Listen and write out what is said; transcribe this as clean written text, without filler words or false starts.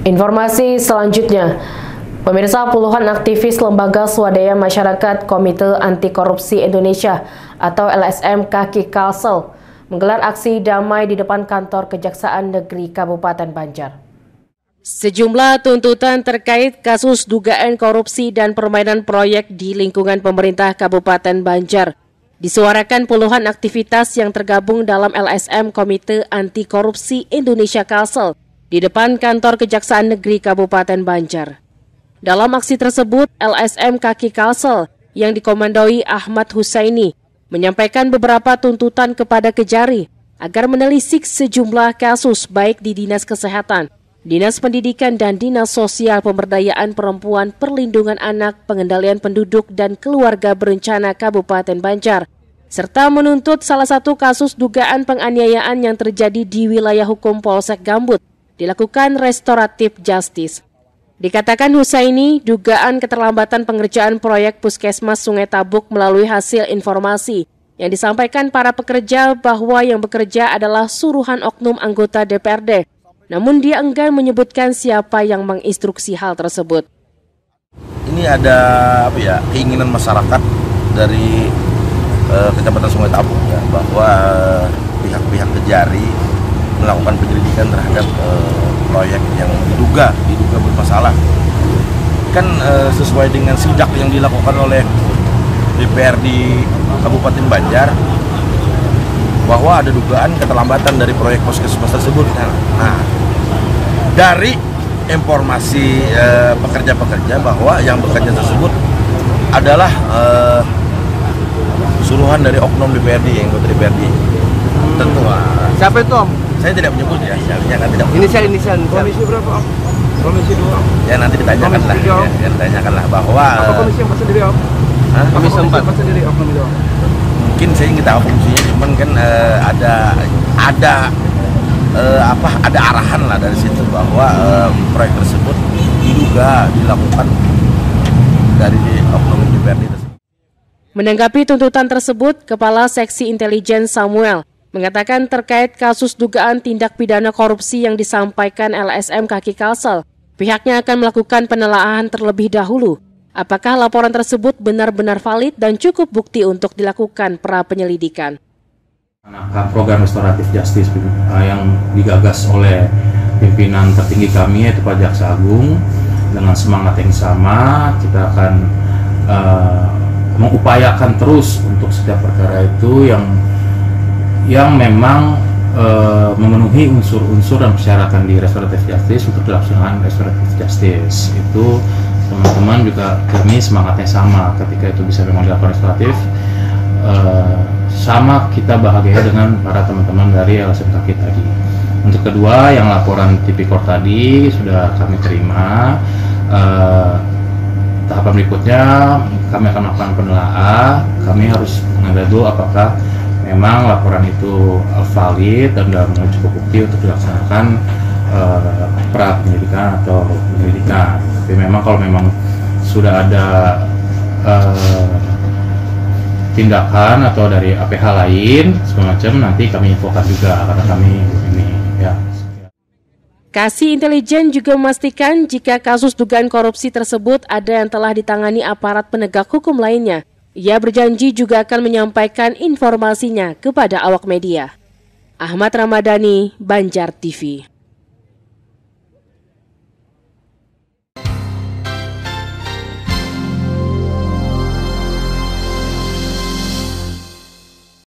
Informasi selanjutnya, pemirsa, puluhan aktivis Lembaga Swadaya Masyarakat Komite Anti Korupsi Indonesia atau LSM Kaki Kalsel menggelar aksi damai di depan kantor Kejaksaan Negeri Kabupaten Banjar. Sejumlah tuntutan terkait kasus dugaan korupsi dan permainan proyek di lingkungan pemerintah Kabupaten Banjar disuarakan puluhan aktivitas yang tergabung dalam LSM Komite Anti Korupsi Indonesia Kalsel di depan kantor Kejaksaan Negeri Kabupaten Banjar. Dalam aksi tersebut, LSM Kaki Kalsel yang dikomandoi Ahmad Husaini menyampaikan beberapa tuntutan kepada Kejari agar menelisik sejumlah kasus baik di Dinas Kesehatan, Dinas Pendidikan dan Dinas Sosial Pemberdayaan Perempuan, Perlindungan Anak, Pengendalian Penduduk dan Keluarga Berencana Kabupaten Banjar, serta menuntut salah satu kasus dugaan penganiayaan yang terjadi di wilayah hukum Polsek Gambut dilakukan restoratif justice. Dikatakan Husaini, dugaan keterlambatan pengerjaan proyek Puskesmas Sungai Tabuk melalui hasil informasi yang disampaikan para pekerja bahwa yang bekerja adalah suruhan oknum anggota DPRD. Namun dia enggan menyebutkan siapa yang menginstruksi hal tersebut. Ini ada keinginan masyarakat dari Kecamatan Sungai Tabuk ya, bahwa pihak-pihak Kejari melakukan penyelidikan terhadap proyek yang diduga bermasalah. Kan sesuai dengan sidak yang dilakukan oleh DPR di Kabupaten Banjar, bahwa ada dugaan keterlambatan dari proyek puskesmas tersebut. Nah, dari informasi pekerja-pekerja bahwa yang bekerja tersebut adalah suruhan dari oknum DPRD, yang anggota DPRD. Tentu. Siapa itu, Om? Saya tidak menyebut ya, inisialnya kan tidak. Inisial. Komisi berapa, Om? Komisi 2. Ya nanti ditanyakan lah. Ya, ditanyakan lah bahwa. Apa komisi yang sendiri, Om? Komisi 4 sendiri, Om. Mungkin saya nggak tahu fungsinya, cuman kan ada arahan lah dari situ bahwa proyek tersebut diduga dilakukan dari oknum DPRD tersebut. Menanggapi tuntutan tersebut, Kepala Seksi Intelijen Samuel mengatakan terkait kasus dugaan tindak pidana korupsi yang disampaikan LSM Kaki Kalsel, pihaknya akan melakukan penelaahan terlebih dahulu. Apakah laporan tersebut benar-benar valid dan cukup bukti untuk dilakukan pra-penyelidikan. Program restoratif justice yang digagas oleh pimpinan tertinggi kami yaitu Pak Jaksa Agung, dengan semangat yang sama kita akan mengupayakan terus untuk setiap perkara itu yang memang memenuhi unsur-unsur dan persyaratan di restoratif justice untuk dilaksanakan restoratif justice. Itu teman-teman juga kami semangatnya sama, ketika itu bisa memang dilakukan restoratif, sama kita bahagia dengan para teman-teman dari LSM Kaki tadi. Untuk kedua, yang laporan tipikor tadi sudah kami terima. Tahapan berikutnya kami akan melakukan penelaahan. Kami harus mengambil dulu apakah memang laporan itu valid dan sudah cukup bukti untuk dilaksanakan pra penyelidikan atau penyelidikan. Tapi memang kalau memang sudah ada tindakan atau dari APH lain semacam, nanti kami infokan juga karena kami ini ya. Kasih Intelijen juga memastikan jika kasus dugaan korupsi tersebut ada yang telah ditangani aparat penegak hukum lainnya. Ia berjanji juga akan menyampaikan informasinya kepada awak media. Ahmad Ramadhani, Banjar TV.